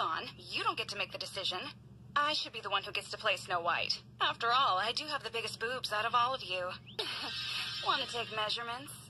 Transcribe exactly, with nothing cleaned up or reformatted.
on. You don't get to make the decision. I should be the one who gets to play Snow White. After all, I do have the biggest boobs out of all of you. Want to take measurements?